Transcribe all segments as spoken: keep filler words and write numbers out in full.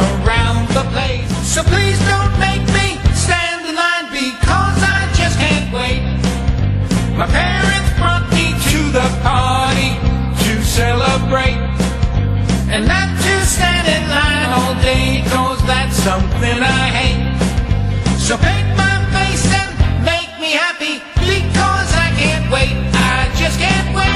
around the place. So please don't make me stand in line, because I just can't wait. My parents brought me to the party to celebrate, and not to stand in line all day, cause that's something I hate. So paint my face and make me happy, because I can't wait. I just can't wait.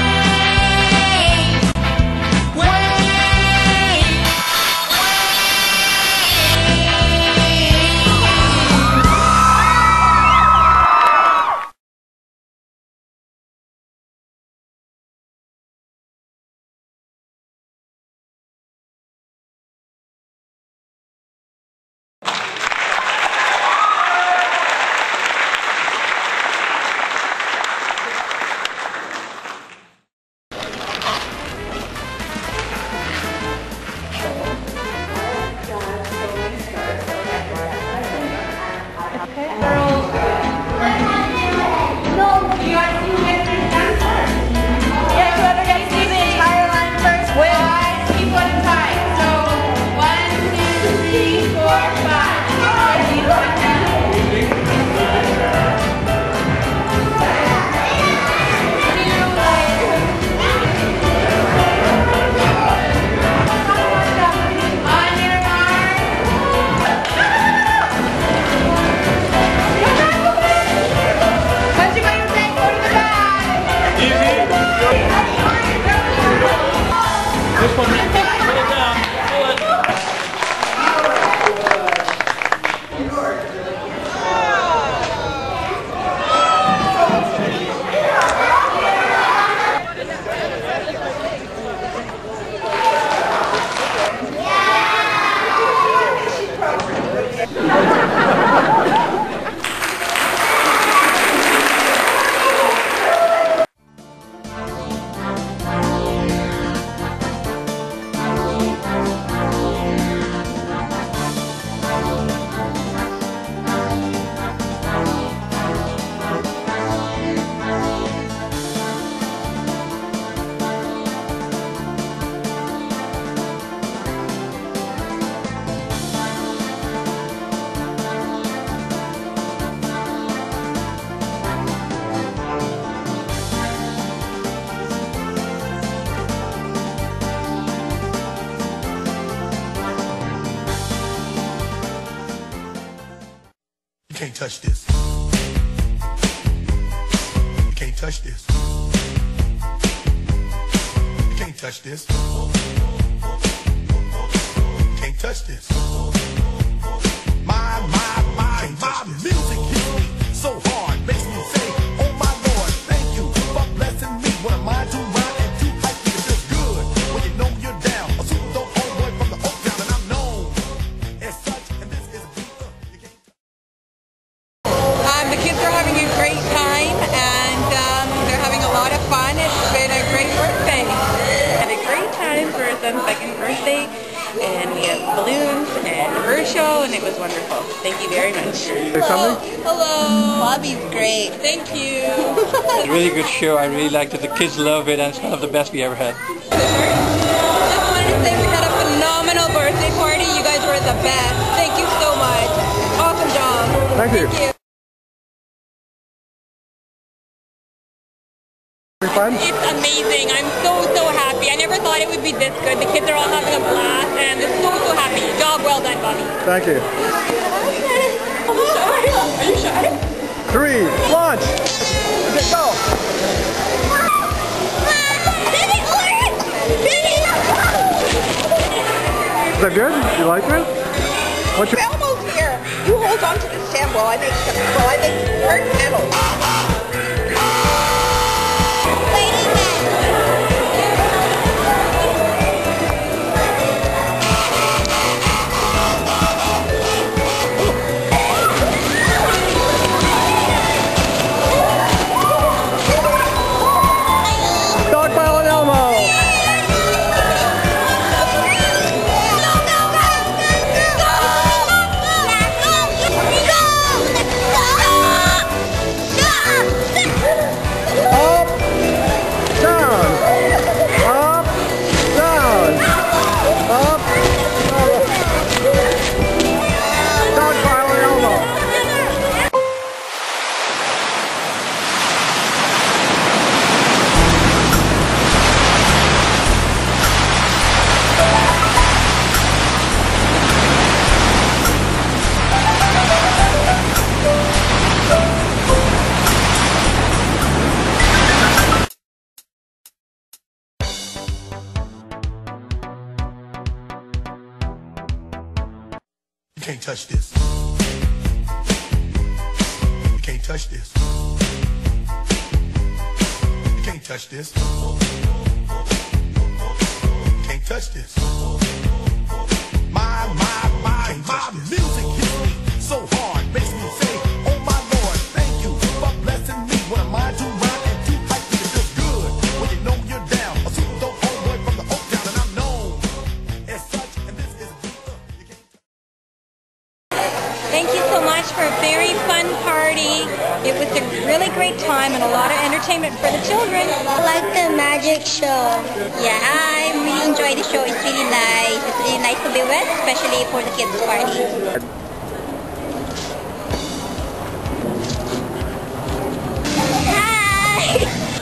This one, pull it down, pull it. You can't touch this. You can't touch this. You can't touch this. You can't touch this. My, my, my, my music hits me so hard, makes me say, oh my Lord, thank you for blessing me. What am I to rhyme and too hype? It feels good when you know you're down. A super dope old boy from the Oak Town, and I'm known as such. And this is a beat up. You can't Um, the kids are having a great time, and um, they're having a lot of fun. It's been a great birthday. Had a great time for his son's second birthday, and we have balloons and a bird show, and it was wonderful. Thank you very much. Hello. Hello. Bobby's great. Thank you. It's a really good show. I really liked it. The kids love it, and it's one of the best we ever had. Just wanted to say we had a phenomenal birthday party. You guys were the best. Thank you so much. Awesome job. Thank you. Thank you. Fun? It's amazing. I'm so, so happy. I never thought it would be this good. The kids are all having a blast, and they're so, so happy. Job well done, Bobby. Thank you. I'm shy. Are you shy? Three, launch. Okay, go. Is that good? You like it? What's your... We're almost here. You hold on to the stem while I make some, while I make hard pedals. Is You can't touch this. You can't touch this. You can't touch this. You can't touch this. My, my, my, my music hits me so hard, makes me say, oh my Lord, thank you for blessing me. What am I to rhyme and too hype? It feels good when you know you're down. A super dope homeboy from the Oak Town, and I'm known as such. And this is the uh, you can't. Thank you so much for a very fun party. It was a really great time and a lot of entertainment for the children. I like the magic show. Yeah, I really enjoyed the show. It's really nice. It's really nice to be with, especially for the kids' party. Hi!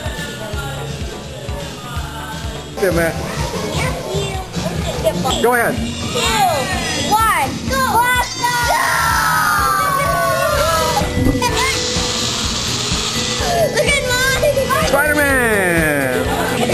Yeah, man. Go ahead. Two, one, go! Go! Look at mine! Spider-Man!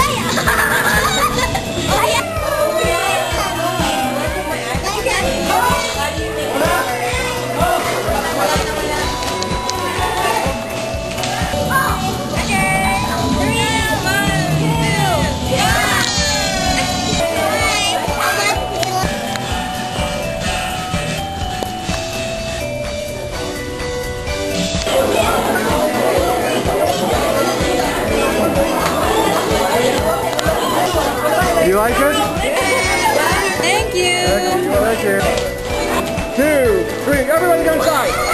You like it? Thank you. Thank you. Two, three, everybody go inside.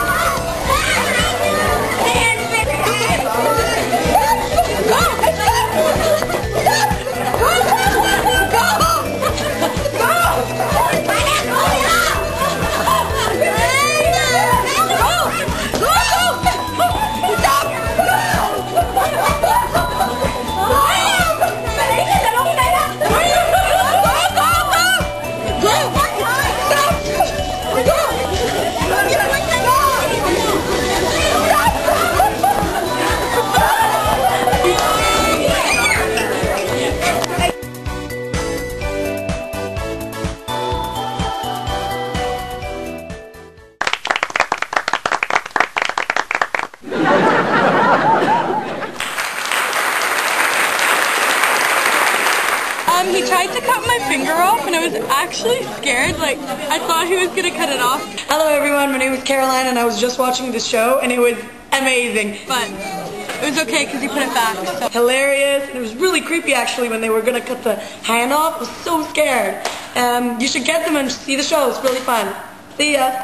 Um, he tried to cut my finger off and I was actually scared. Like, I thought he was gonna cut it off. Hello everyone, my name is Caroline and I was just watching the show and it was amazing. But it was okay because he put it back. So. Hilarious. It was really creepy actually when they were gonna cut the hand off. I was so scared. Um, you should get them and see the show. It's really fun. See ya.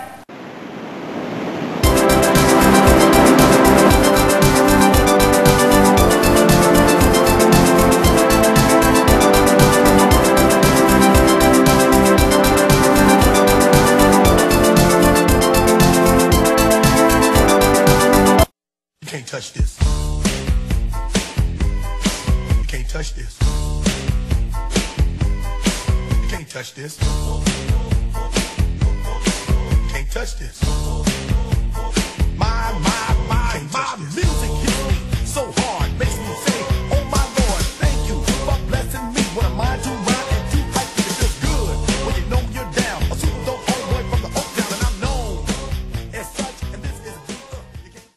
You can't touch this. You can't touch this. You can't touch this. You can't touch this. My, my, my, my music hits me so hard, makes me say, oh my Lord, thank you for blessing me. What am I to rhyme and too hype? It feels good when you know you're down. A super dope homeboy from the Oak Town, and I'm known as such. And this is the uh, you can't.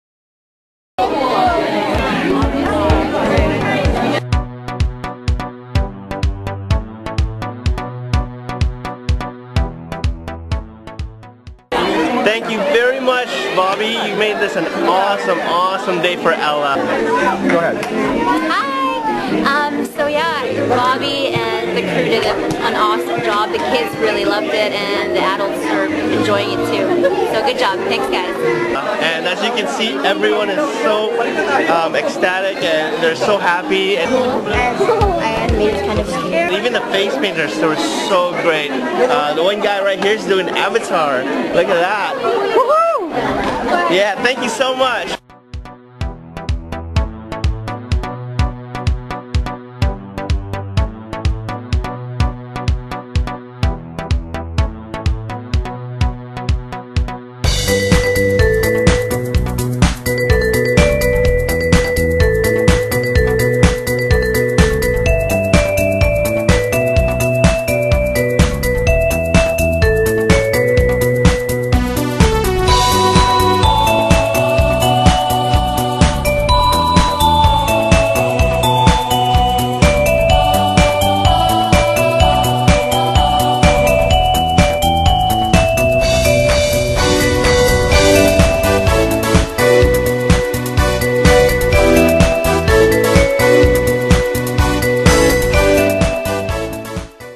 Thank you very much, Bobby. You made this an awesome, awesome day for Ella. Go ahead. Hi! Um, so yeah, Bobby and the crew did an awesome job. The kids really loved it and the adults are enjoying it too. So good job. Thanks guys. And as you can see, everyone is so um, ecstatic and they're so happy. And And me was kind of scared. even the face painters were so great. Uh, the one guy right here is doing Avatar. Look at that. Woohoo! Yeah, thank you so much.